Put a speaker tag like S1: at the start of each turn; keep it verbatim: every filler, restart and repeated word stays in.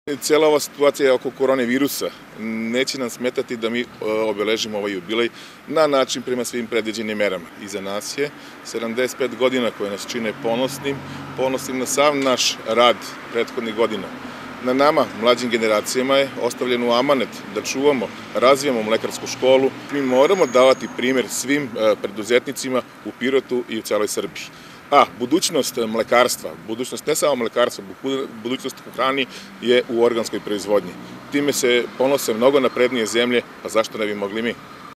S1: Cijela ova situacija oko koronavirusa neće nam smetati da mi obeležimo ovaj jubilej na način prema svim predviđenim merama. Iza nas je sedamdeset pet godina koje nas čine ponosnim, ponosnim na sav naš rad prethodnih godina. Na nama, mlađim generacijama, je ostavljen u amanet da čuvamo, razvijamo mlekarsku školu. Mi moramo davati primer svim preduzetnicima u Pirotu i u celoj Srbiji. A budućnost mlekarstva, budućnost ne samo mlekarstva, budućnost u hrani je u organskoj proizvodnji. Time se ponose mnogo naprednije zemlje, pa zašto ne bi mogli mi?